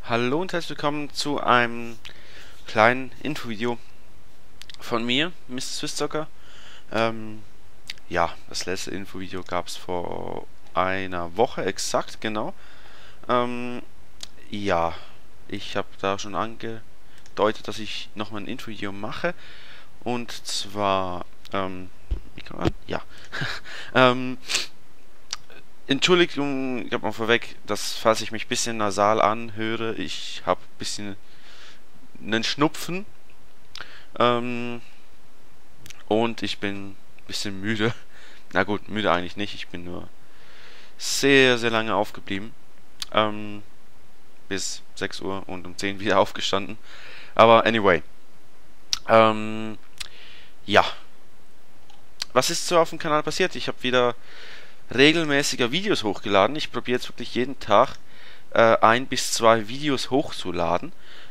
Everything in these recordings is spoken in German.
Hallo und herzlich willkommen zu einem kleinen Infovideo von mir, Mr. Swisszocker. Ähm, ja, das letzte Infovideo gab es vor einer Woche exakt, genau. Ähm, ja, ich habe da schon angedeutet, dass ich nochmal ein Infovideo mache. Und zwar, Mikro an? Ja. ähm, Entschuldigung, ich habe mal vorweg, dass falls ich mich ein bisschen nasal anhöre, ich habe ein bisschen einen Schnupfen. Ähm, und ich bin ein bisschen müde. Na gut, müde eigentlich nicht. Ich bin nur sehr, sehr lange aufgeblieben. Ähm, bis 6 Uhr und um 10 wieder aufgestanden. Aber anyway. Ähm, ja. Was ist so auf dem Kanal passiert? Ich habe wieder regelmäßiger Videos hochgeladen. Ich probiere jetzt wirklich jeden Tag 1 bis 2 Videos hochzuladen.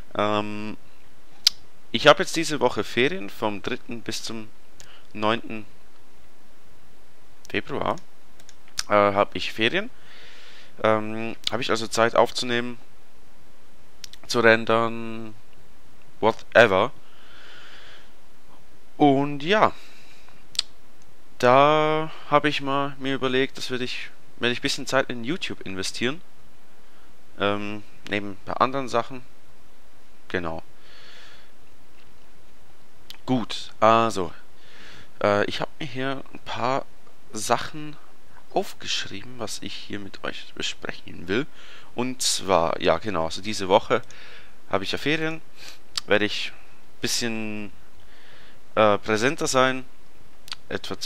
Ich habe jetzt diese Woche Ferien vom 3. bis zum 9. Februar. Habe ich Ferien. Habe ich also Zeit aufzunehmen, zu rendern, whatever. Und ja, da habe ich mir überlegt, werde ich ein bisschen Zeit in YouTube investieren. Neben ein paar anderen Sachen. Genau. Gut, also, ich habe mir hier ein paar Sachen aufgeschrieben, was ich hier mit euch besprechen will. Und zwar, ja genau, also diese Woche habe ich ja Ferien, werde ich ein bisschen präsenter sein, etwa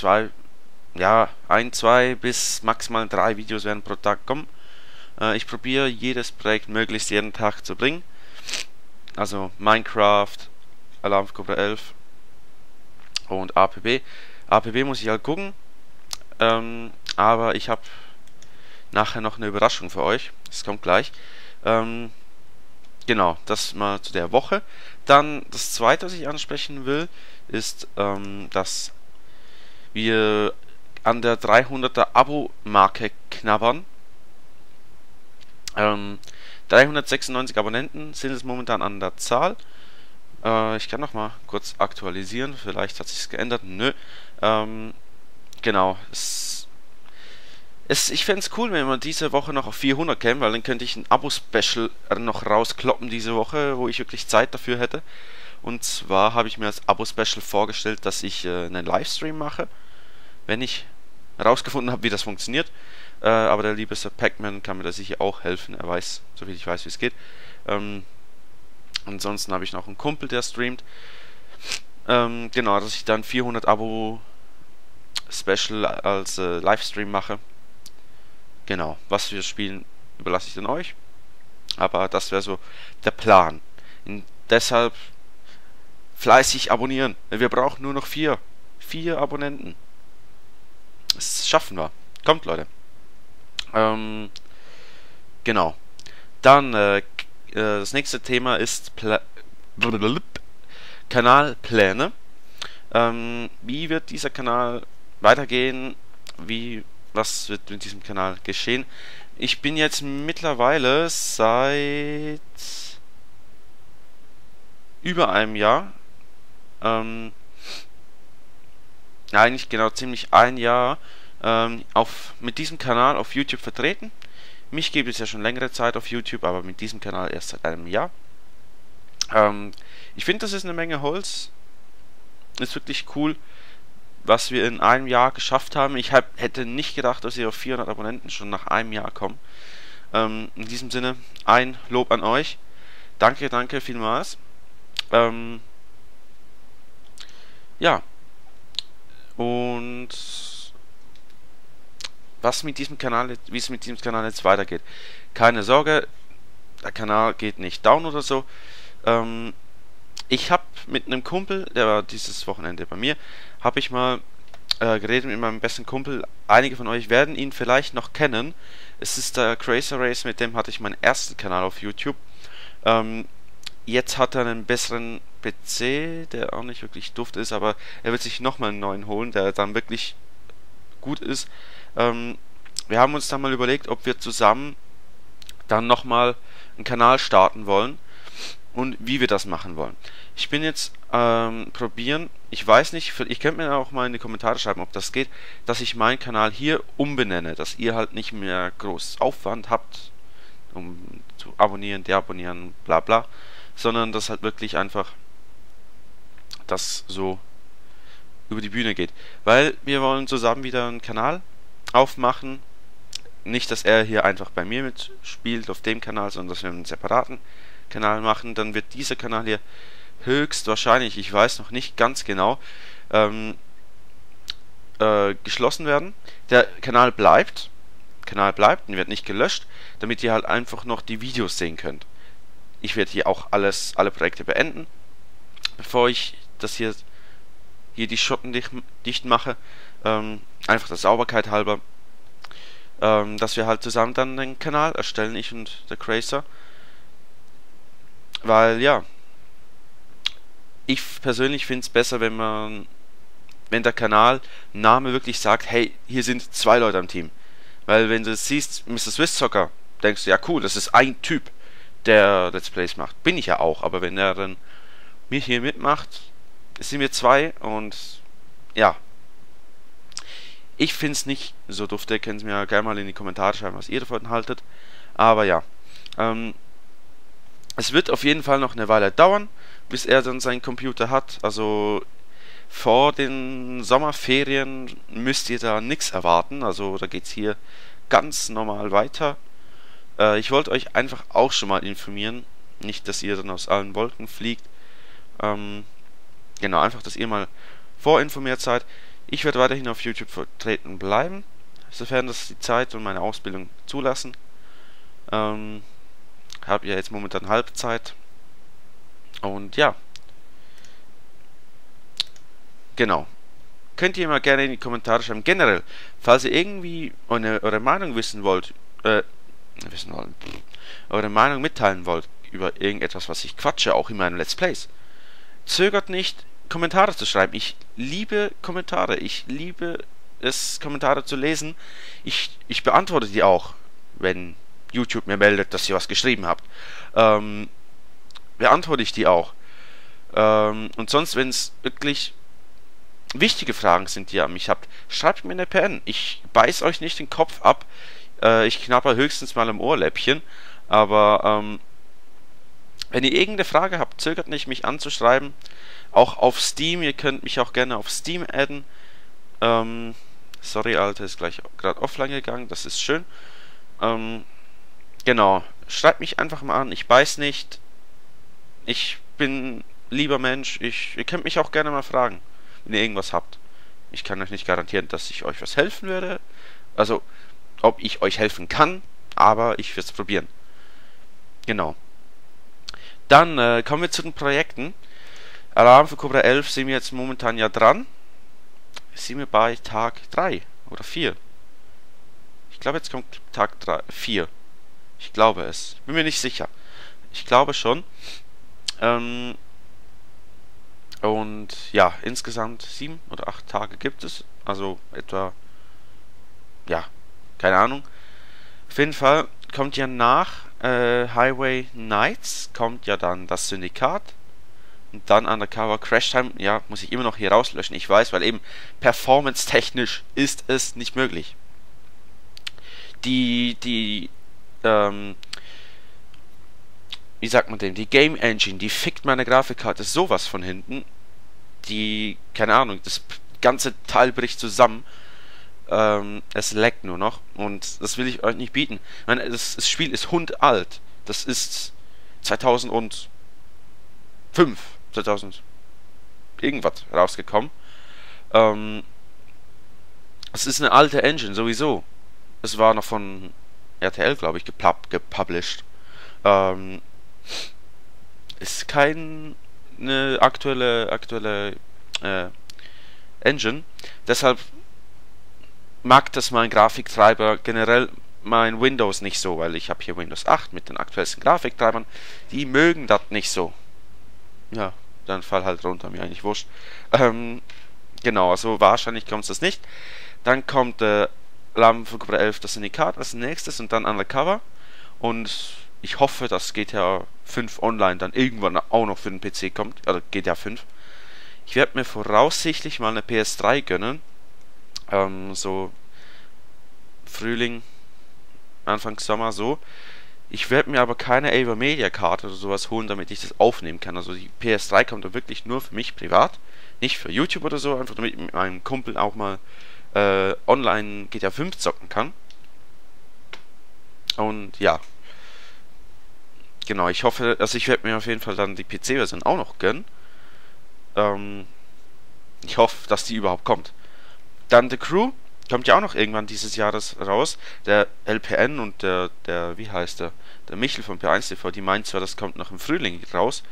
2 bis maximal 3 Videos werden pro Tag kommen. Ich probiere jedes Projekt möglichst jeden Tag zu bringen, also Minecraft, Alarm für Cobra 11 und APB. APB muss ich halt gucken, aber ich habe nachher noch eine Überraschung für euch. Das kommt gleich. Genau, das mal zu der Woche. Dann das zweite, was ich ansprechen will, ist, dass wir an der 300er Abo-Marke knabbern. 396 Abonnenten sind es momentan an der Zahl. Ich kann noch mal kurz aktualisieren, vielleicht hat sich's geändert. Nö. Genau. Ich fände es cool, wenn wir diese Woche noch auf 400 kämen, weil dann könnte ich ein Abo-Special noch rauskloppen diese Woche, wo ich wirklich Zeit dafür hätte. Und zwar habe ich mir als Abo-Special vorgestellt, dass ich einen Livestream mache, wenn ich herausgefunden habe, wie das funktioniert. Aber der liebe Sir Pac-Man kann mir da sicher auch helfen. Er weiß, soviel ich weiß, wie es geht. Ansonsten habe ich noch einen Kumpel, der streamt. Genau, dass ich dann 400 Abo-Special als Livestream mache. Genau, was wir spielen, überlasse ich dann euch. Aber das wäre so der Plan. Deshalb fleißig abonnieren. Wir brauchen nur noch 4 Abonnenten. Das schaffen wir. Kommt, Leute. Genau. Dann, das nächste Thema ist Kanalpläne. Wie wird dieser Kanal weitergehen? Was wird mit diesem Kanal geschehen? Ich bin jetzt mittlerweile seit über einem Jahr, eigentlich genau ziemlich ein Jahr, mit diesem Kanal auf YouTube vertreten. Mich gibt es ja schon längere Zeit auf YouTube, aber mit diesem Kanal erst seit einem Jahr. Ich finde, das ist eine Menge Holz. Ist wirklich cool, was wir in einem Jahr geschafft haben. Ich hätte nicht gedacht, dass wir auf 400 Abonnenten schon nach einem Jahr kommen. In diesem Sinne, ein Lob an euch. Danke vielmals. Ja. Und wie es mit diesem Kanal jetzt weitergeht. Keine Sorge, der Kanal geht nicht down oder so. Ich habe mit einem Kumpel, der war dieses Wochenende bei mir, habe ich mal geredet mit meinem besten Kumpel. Einige von euch werden ihn vielleicht noch kennen. Es ist der Crazy Race, mit dem hatte ich meinen ersten Kanal auf YouTube. Jetzt hat er einen besseren PC, der auch nicht wirklich duft ist, aber er wird sich nochmal einen neuen holen, der dann wirklich gut ist. Wir haben uns dann mal überlegt, ob wir zusammen dann nochmal einen Kanal starten wollen und wie wir das machen wollen. Ich bin jetzt probieren, ich weiß nicht, ich könnte mir auch mal in die Kommentare schreiben, ob das geht, dass ich meinen Kanal hier umbenenne, dass ihr halt nicht mehr groß Aufwand habt, um zu abonnieren, deabonnieren, bla bla, sondern dass halt wirklich einfach das so über die Bühne geht. Weil wir wollen zusammen wieder einen Kanal aufmachen. Nicht, dass er hier einfach bei mir mitspielt auf dem Kanal, sondern dass wir einen separaten Kanal machen. Dann wird dieser Kanal hier höchstwahrscheinlich, ich weiß noch nicht ganz genau, geschlossen werden. Der Kanal bleibt und wird nicht gelöscht, damit ihr halt einfach noch die Videos sehen könnt. Ich werde hier auch alle Projekte beenden, bevor ich das hier die Schotten dicht mache. Einfach der Sauberkeit halber. Dass wir halt zusammen dann den Kanal erstellen, ich und der Crazer. Weil ja, ich persönlich finde es besser, wenn der Kanalname wirklich sagt, hey, hier sind 2 Leute am Team. Weil wenn du siehst, Mr. Swiss Soccer, denkst du, ja cool, das ist ein Typ, der Let's Plays macht. Bin ich ja auch, aber wenn er dann mir hier mitmacht, sind wir 2 und ja. Ich finde es nicht so dufte, könnt ihr mir gerne mal in die Kommentare schreiben, was ihr davon haltet. Aber ja, es wird auf jeden Fall noch eine Weile dauern, bis er dann seinen Computer hat. Also vor den Sommerferien müsst ihr da nichts erwarten. Also da geht es hier ganz normal weiter. Ich wollte euch einfach auch schon mal informieren. Nicht, dass ihr dann aus allen Wolken fliegt. Genau, einfach, dass ihr mal vorinformiert seid. Ich werde weiterhin auf YouTube vertreten bleiben, sofern das die Zeit und meine Ausbildung zulassen. Habe ja jetzt momentan Halbzeit. Und ja. Genau. Könnt ihr mal gerne in die Kommentare schreiben. Generell, falls ihr irgendwie eure Meinung eure Meinung mitteilen wollt über irgendetwas, was ich quatsche, auch in meinen Let's Plays. Zögert nicht, Kommentare zu schreiben. Ich liebe Kommentare. Ich liebe es, Kommentare zu lesen. Ich beantworte die auch, wenn YouTube mir meldet, dass ihr was geschrieben habt. Beantworte ich die auch. Und sonst, wenn es wirklich wichtige Fragen sind, die ihr an mich habt, schreibt mir eine PN. Ich beiß euch nicht den Kopf ab. Ich knabber höchstens mal im Ohrläppchen. Aber wenn ihr irgendeine Frage habt, zögert nicht, mich anzuschreiben. Auch auf Steam, ihr könnt mich auch gerne auf Steam adden. Sorry, Alter, ist gleich gerade offline gegangen, das ist schön. Genau, schreibt mich einfach mal an, ich beiß nicht. Ich bin lieber Mensch, ihr könnt mich auch gerne mal fragen, wenn ihr irgendwas habt. Ich kann euch nicht garantieren, dass ich euch was helfen werde. Also, ob ich euch helfen kann, aber ich werde es probieren. Genau. Dann kommen wir zu den Projekten. Alarm für Cobra 11 sind wir jetzt momentan ja dran. Sind wir bei Tag 3 oder 4. Ich glaube, jetzt kommt Tag 4. Ich glaube es. Bin mir nicht sicher. Ich glaube schon. Und ja, insgesamt 7 oder 8 Tage gibt es. Also etwa, ja, keine Ahnung. Auf jeden Fall kommt ja nach Highway Nights, kommt ja dann das Syndikat. Und dann Undercover Crash Time, ja, muss ich immer noch hier rauslöschen, ich weiß, weil eben performance-technisch ist es nicht möglich. Wie sagt man denn, die Game Engine, die fickt meine Grafikkarte sowas von hinten. Keine Ahnung, das ganze Teil bricht zusammen. Es laggt nur noch und das will ich euch nicht bieten. Ich meine, das Spiel ist hundalt. Das ist 2005, 2000 irgendwas rausgekommen. Es ist eine alte Engine sowieso. Es war noch von RTL, glaube ich, gepublished. Ist keine aktuelle Engine. Deshalb mag das mein Grafiktreiber generell mein Windows nicht so, weil ich habe hier Windows 8 mit den aktuellsten Grafiktreibern. Die mögen das nicht so. Ja, dann fall halt runter, mir eigentlich wurscht. Genau, also wahrscheinlich kommt es nicht. Dann kommt Alarm für Cobra 11 das Syndikat als nächstes und dann Undercover. Und ich hoffe, dass GTA 5 Online dann irgendwann auch noch für den PC kommt. Also GTA 5. Ich werde mir voraussichtlich mal eine PS3 gönnen. So Frühling, Anfang Sommer so. Ich werde mir aber keine Avermedia-Karte oder sowas holen, damit ich das aufnehmen kann. Also die PS3 kommt da wirklich nur für mich privat. Nicht für YouTube oder so, einfach damit ich mit meinem Kumpel auch mal online GTA 5 zocken kann. Und ja, genau, ich hoffe, also ich werde mir auf jeden Fall dann die PC-Version auch noch gönnen. Ich hoffe, dass die überhaupt kommt. Dann The Crew kommt ja auch noch irgendwann dieses Jahres raus. Der LPN und der wie heißt der? Der Michel von P1 TV, die meint zwar, das kommt noch im Frühling raus.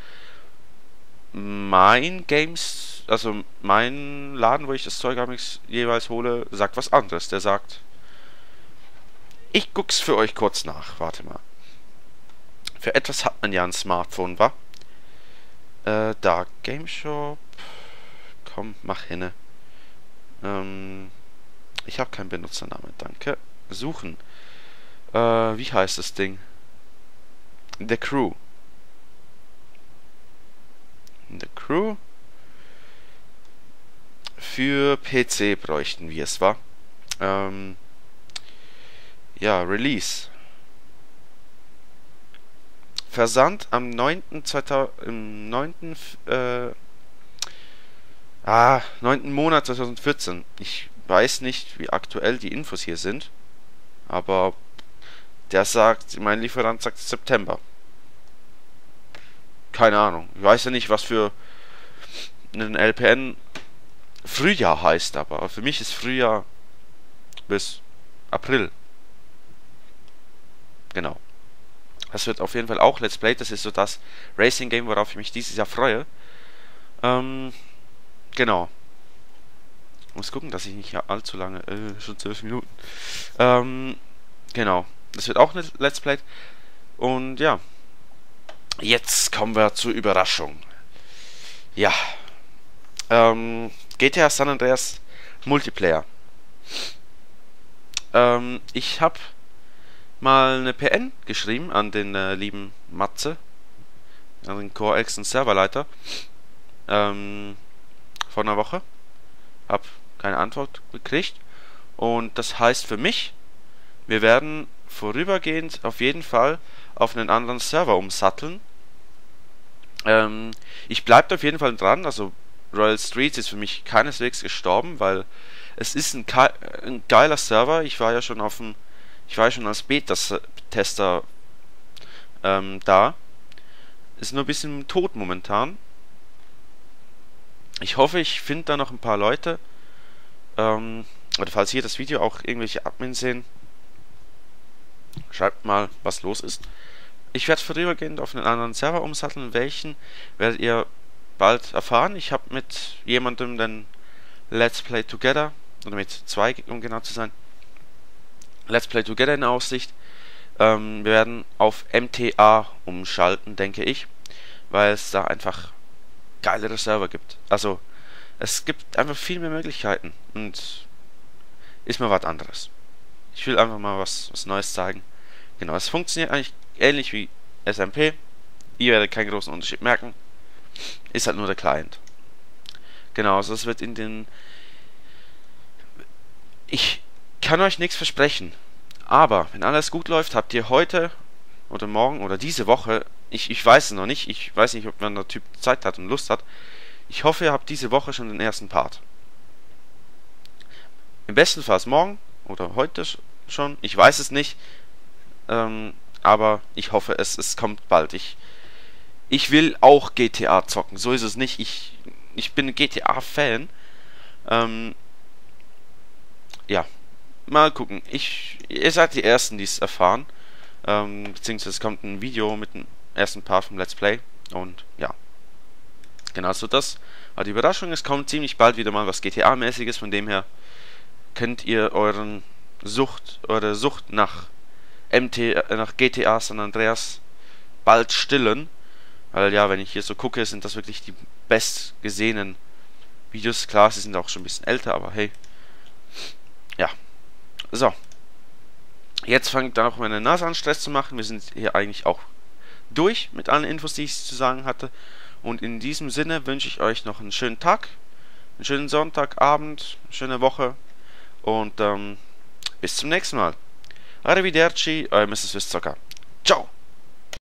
Mein Games, also mein Laden, wo ich das Zeug jeweils hole, sagt was anderes. Der sagt, ich guck's für euch kurz nach. Warte mal. Für etwas hat man ja ein Smartphone, wa? Da, Game Shop. Komm, mach hinne. Ich habe keinen Benutzernamen, danke. Suchen. Wie heißt das Ding? The Crew. The Crew. Für PC bräuchten wir es, wa? Ja, Release. Versand am 9. Monat 2014. Ich weiß nicht, wie aktuell die Infos hier sind, aber der sagt, mein Lieferant sagt September. Keine Ahnung. Ich weiß ja nicht, was für einen LPN Frühjahr heißt, aber für mich ist Frühjahr bis April. Genau. Das wird auf jeden Fall auch Let's Play. Das ist so das Racing Game, worauf ich mich dieses Jahr freue. Genau. Ich muss gucken, dass ich nicht allzu lange, schon 12 Minuten. Genau. Das wird auch eine Let's Play. Und ja. Jetzt kommen wir zur Überraschung. Ja. GTA San Andreas Multiplayer. Ich habe mal eine PN geschrieben an den lieben Matze, an den CoreX und Serverleiter, vor einer Woche. Hab keine Antwort gekriegt. Und das heißt für mich, wir werden vorübergehend auf jeden Fall auf einen anderen Server umsatteln. Ich bleibe auf jeden Fall dran, also Royal Streets ist für mich keineswegs gestorben, weil es ist ein geiler Server. Ich war ja schon als Beta-Tester da. Ist nur ein bisschen tot momentan. Ich hoffe, ich finde da noch ein paar Leute. Oder falls ihr das Video auch irgendwelche Admins sehen, schreibt mal, was los ist. Ich werde vorübergehend auf einen anderen Server umsatteln. Welchen werdet ihr bald erfahren. Ich habe mit jemandem den Let's Play Together, oder mit zwei, um genau zu sein, Let's Play Together in Aussicht. Wir werden auf MTA umschalten, denke ich, weil es da einfach geilere Server gibt. Also, es gibt einfach viel mehr Möglichkeiten und ist mal was anderes. Ich will einfach mal was Neues zeigen. Genau, es funktioniert eigentlich ähnlich wie SMP. Ihr werdet keinen großen Unterschied merken. Ist halt nur der Client. Genau, also es wird in den... Ich kann euch nichts versprechen. Aber, wenn alles gut läuft, habt ihr heute oder morgen oder diese Woche, ich weiß es noch nicht, ich weiß nicht, ob man der Typ Zeit hat und Lust hat. Ich hoffe, ihr habt diese Woche schon den ersten Part. Im besten Fall morgen oder heute schon, ich weiß es nicht. Aber ich hoffe, es kommt bald. Ich will auch GTA zocken, so ist es nicht. Ich bin ein GTA-Fan. Ja, mal gucken. Ihr seid die Ersten, die es erfahren. Beziehungsweise es kommt ein Video mit dem ersten Part vom Let's Play. Und ja, genau so das war die Überraschung. Es kommt ziemlich bald wieder mal was GTA-mäßiges. Von dem her könnt ihr eure Sucht nach nach GTA San Andreas bald stillen. Weil ja, wenn ich hier so gucke, sind das wirklich die bestgesehenen Videos. Klar, sie sind auch schon ein bisschen älter, aber hey. Ja. So. Jetzt fängt auch meine Nase an Stress zu machen. Wir sind hier eigentlich auch durch mit allen Infos, die ich zu sagen hatte. Und in diesem Sinne wünsche ich euch noch einen schönen Tag, einen schönen Sonntagabend, eine schöne Woche und bis zum nächsten Mal. Arrivederci, euer Mrs. Wistzocker. Ciao!